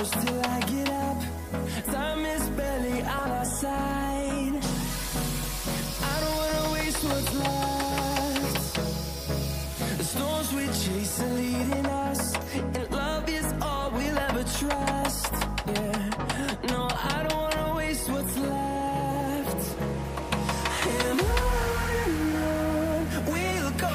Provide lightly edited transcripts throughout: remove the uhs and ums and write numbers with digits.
close till I get up. Time is barely on our side. I don't wanna waste what's left. The storms we chase are leading us, and love is all we'll ever trust. Yeah, no, I don't wanna waste what's left. And on we'll go,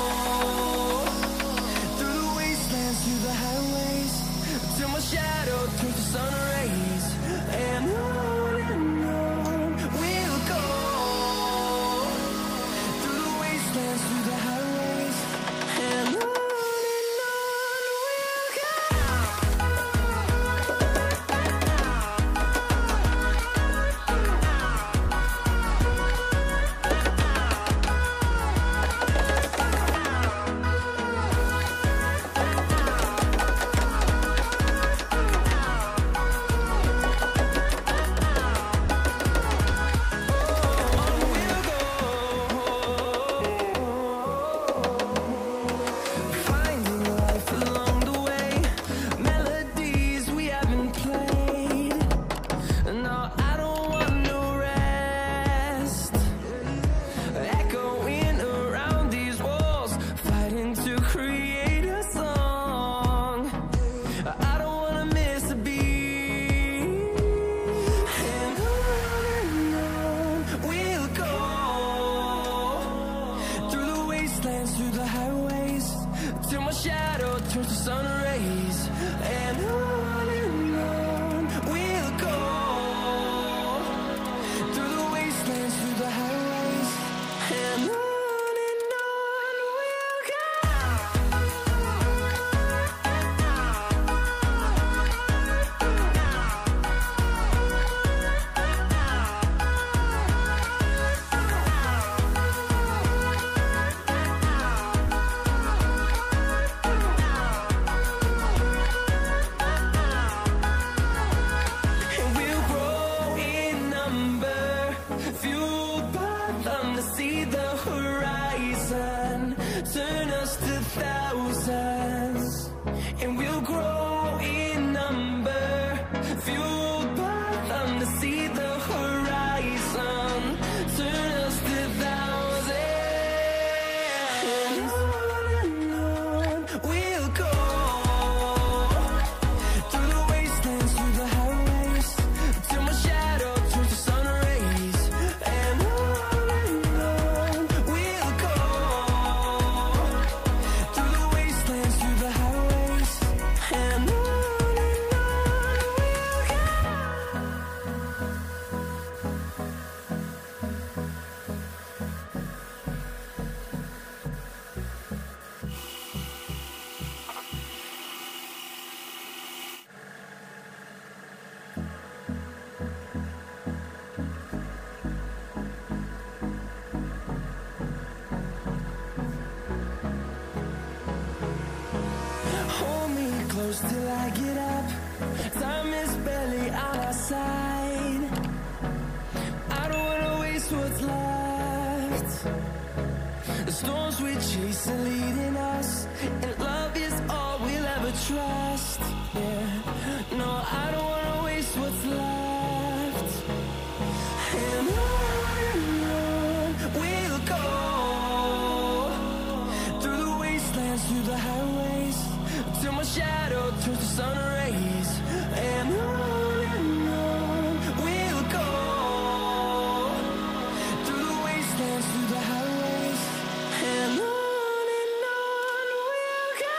through the wastelands, through the highways, till my shadow turns to sun rays. And on we'll go, through the wastelands, through the highways, and on we'll go. Through the highways, till my shadow turns to sun rays. And on we'll go, through the wastelands, through the highways, and on we'll go. See the horizon, turn us to thousands, and we'll grow in number, fueled by them to see the horizon, turn us to thousands. And on we'll go, through the wastelands, through the highways, till my shadow turns to sun rays. And close till I get up. Time is barely on our side. I don't wanna waste what's left. The storms we chase are leading us, and love is all we'll ever trust. Yeah, no, I don't wanna waste what's left. And on we'll go, through the wastelands, through the highways, till my shadow turns to sun rays. And on we'll go, through the wastelands, through the highways, and on we'll go.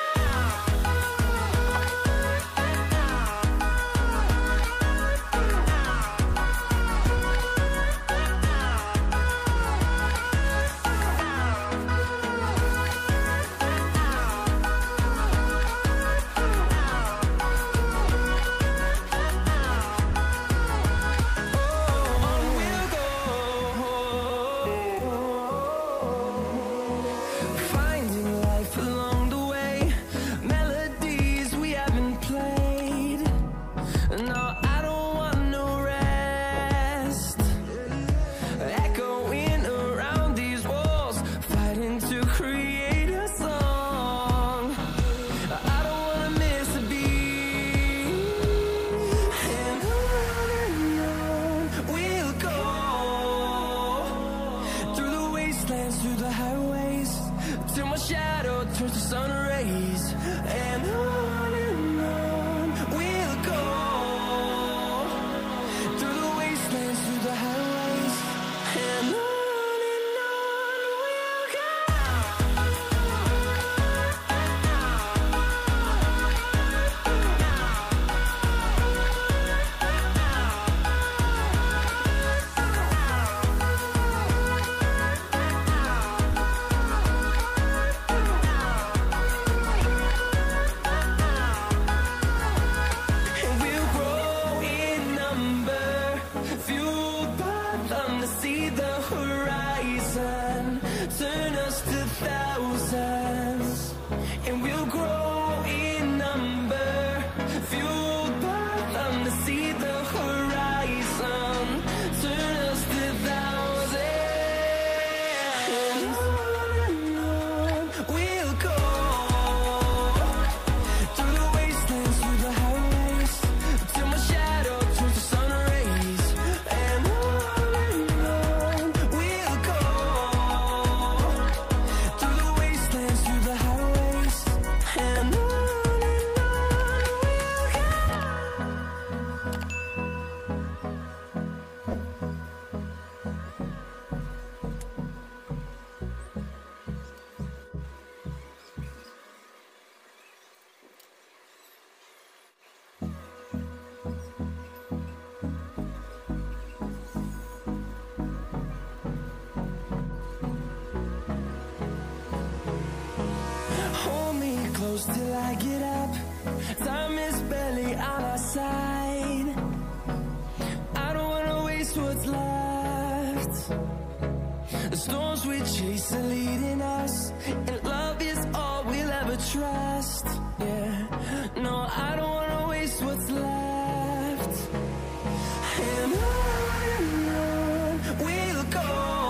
close till I get up. Time is barely on our side. I don't wanna waste what's left. The storms we chase are leading us, and love is all we'll ever trust. Yeah, no, I don't wanna waste what's left. And on we'll go,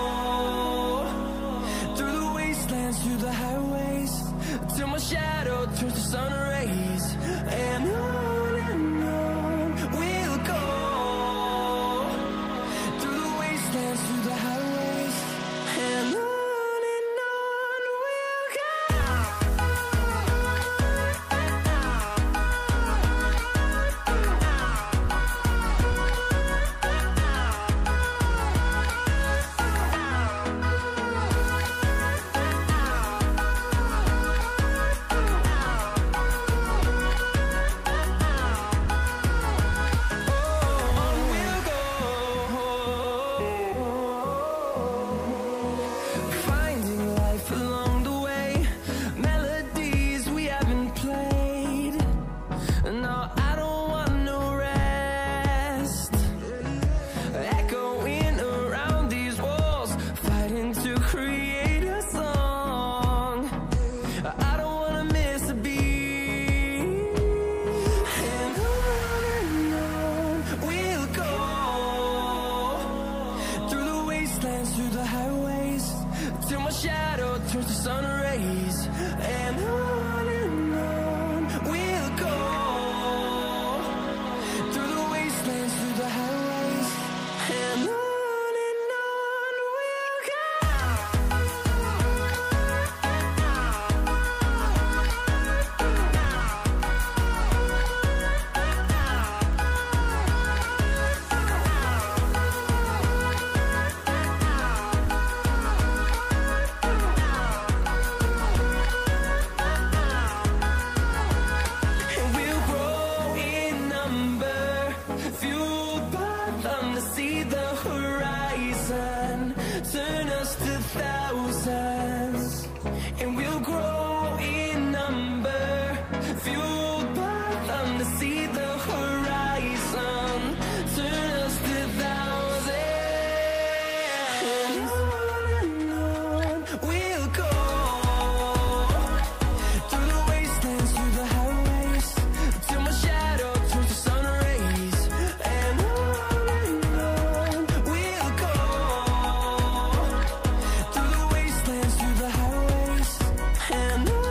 through the wastelands, through the highways, till my shadow turns to sun rays. And on we'll go, through the wastelands, through the highways, and on we'll go. Through the highways, till my shadow turns to sun rays. And on we'll go, through the wastelands, through the highways, and on we'll go. Turn us to thousands, and we'll grow in number, fueled by them to see the horizon. Turn us to thousands, and on we'll go, through the wastelands, through the highways, till my shadow turns to sun rays. And on we'll go, through the wastelands, through the highways, and on we'll go.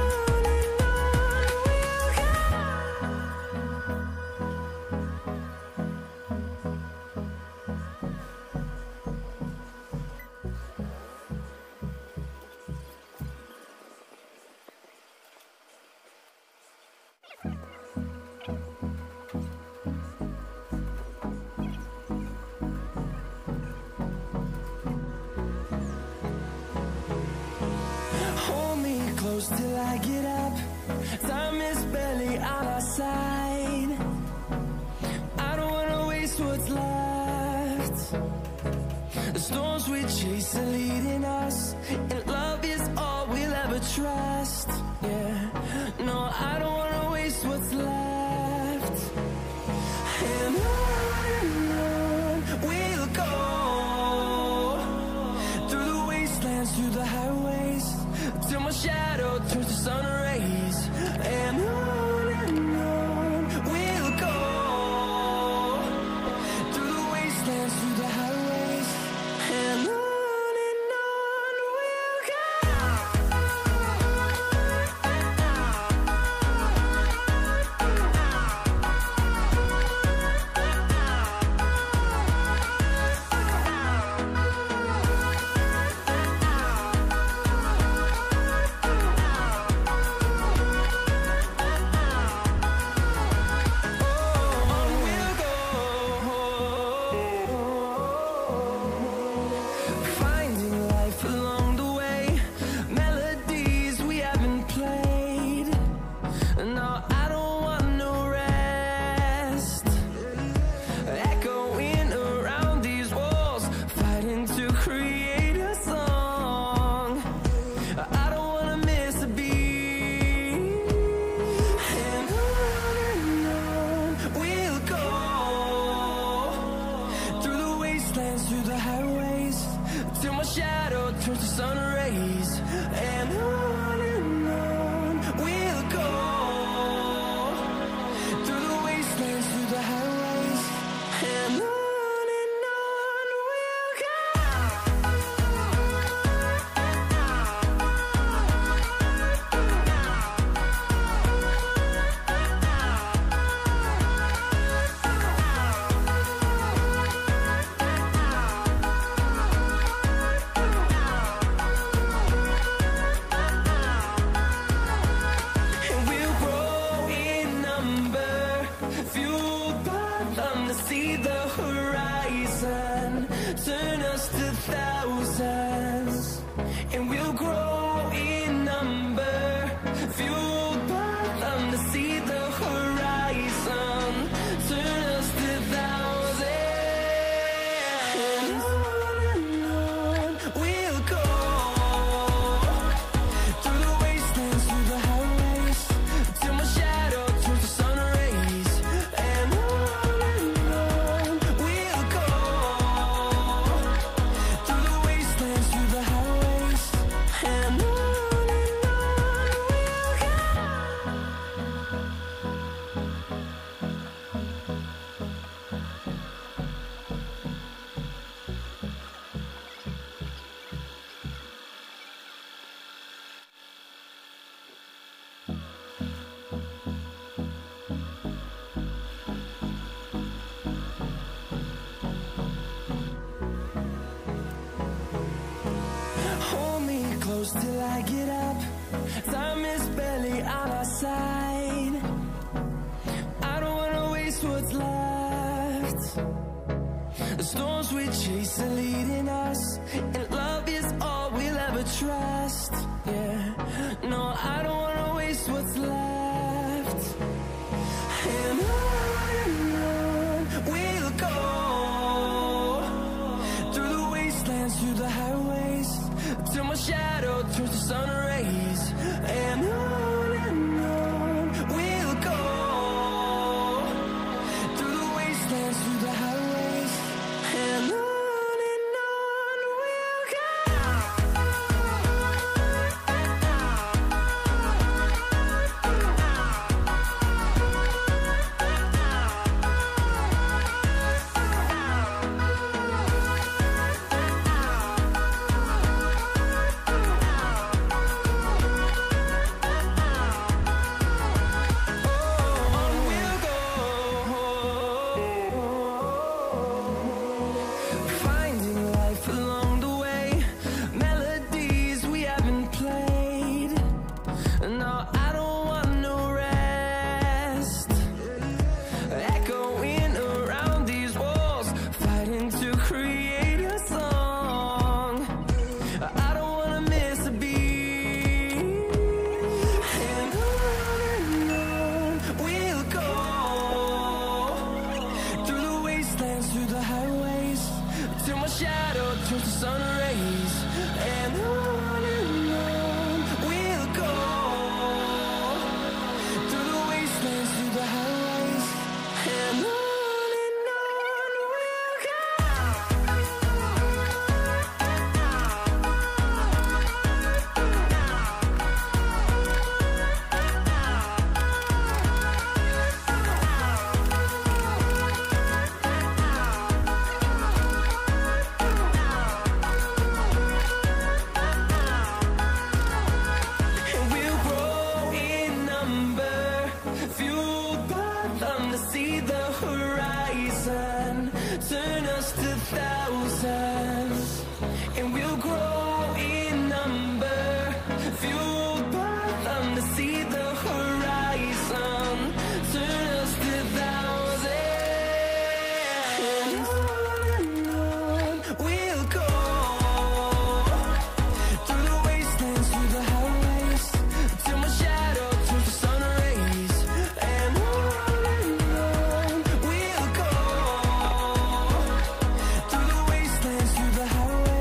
Hold me close till I get up. Time is barely on our side. I don't wanna waste what's left. The storms we chase are leading us, and love is all we'll ever trust. Yeah, no, I don't wanna waste what's left. And on we'll go, through the wastelands, through the highways, till my shadow turns to sun rays. And on we'll go, through the wastelands, through the highways, and on we'll go. turns to sun rays, and on we'll go, through the wastelands, through the highways, and on we'll go. See the horizon, turn us to thousands, and we'll grow in number, fueled by them to see the horizon, turn us to thousands, and on we'll go, through the wastelands, through the highways, till my shadow turns to sun rays, and till I get up. Time is barely on our side. I don't wanna waste what's left. The storms we chase are leading us, and love is all we'll ever trust. Yeah, no, I don't wanna waste what's left. And on we'll go, through the wastelands, through the highways, till my shadow turns to sun rays, and on we'll go, through the wastelands, through the highways, and on we'll go. Through the wastelands, through the highways.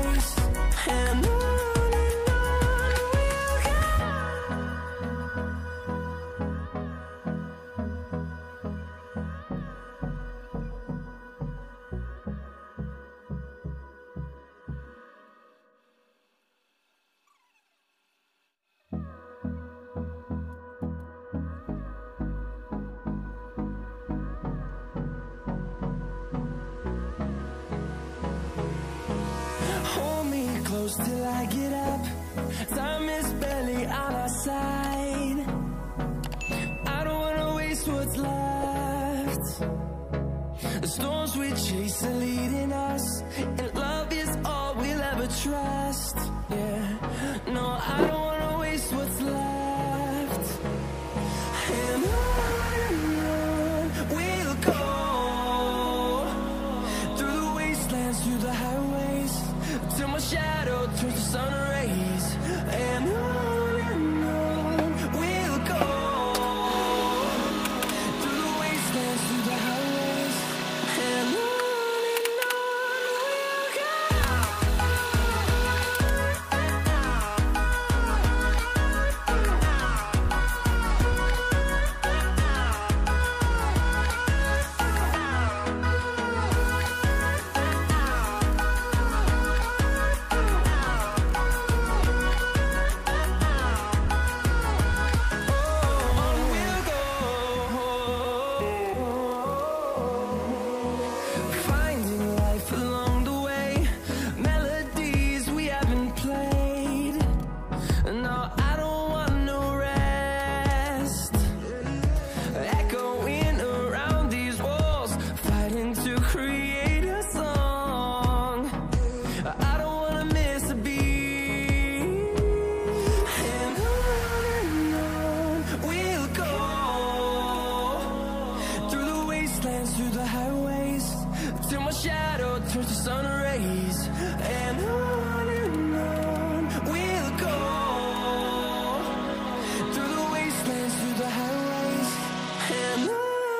close till I get up. Time is barely on our side. I don't wanna waste what's left. The storms we chase are leading us, and love is all we'll ever trust. Yeah, no, I don't wanna waste what's left. And on we'll go, through the wastelands, through the highways, till my shadow turns to sun rays. And on we'll go, through the wastelands, through the highways, and on we'll go. Finding life along the way, melodies we haven't played. No, I don't want no rest. Echoing around these walls, fighting to create a song. I don't wanna miss a beat. And on we'll go, through the wastelands, through the highways, till my shadow turns to sun rays. And on we'll go, through the wastelands, through the highways, and on we'll go.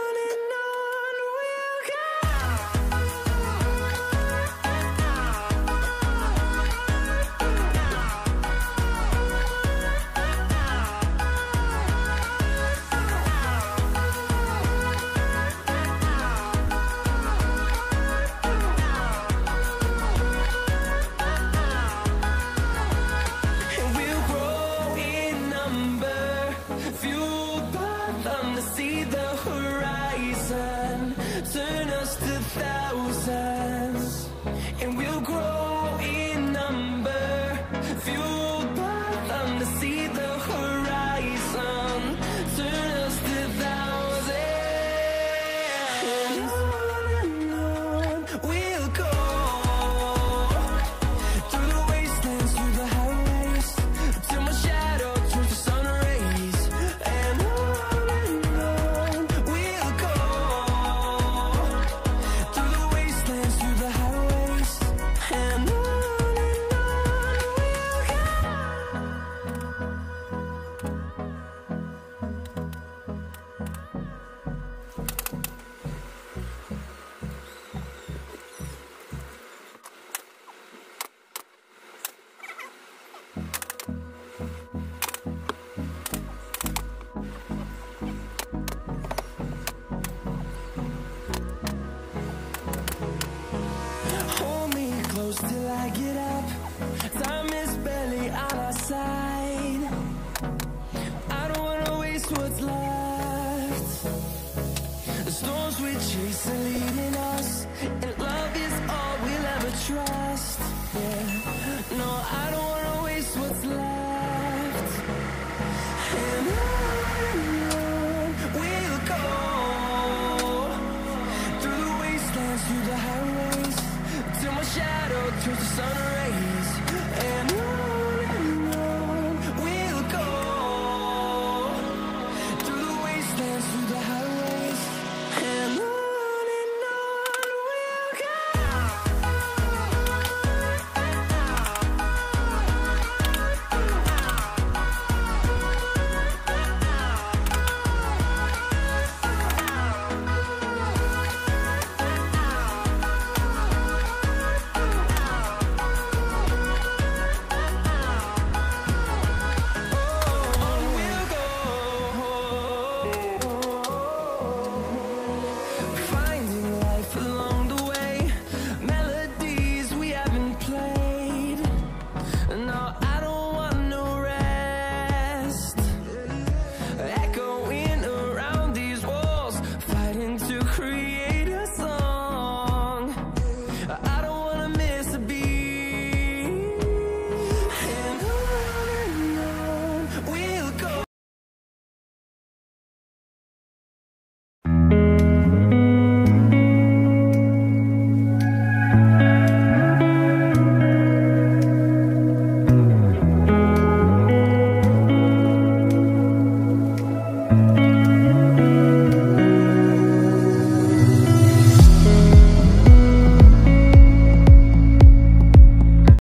And we'll grow in number, fueled by them to see the horizon, turn us to thousands. And we'll grow in number, fueled by them to see the horizon, turn us to thousands. And on we'll go, through the wastelands, through the highways, till my shadow turns to sun rays. And on we'll go, through the wastelands, through the highways, and on we'll go. Hold me close till I get up. Time is barely on our side. I don't wanna waste what's left. The storms we chase are leading us, and love is all we'll ever trust. Yeah, no, I don't wanna waste what's left. And on we'll go, through the wastelands, through the highways, till my shadow turns to sun rays. And on we'll go, through the wastelands, through the highways, and on we'll go. create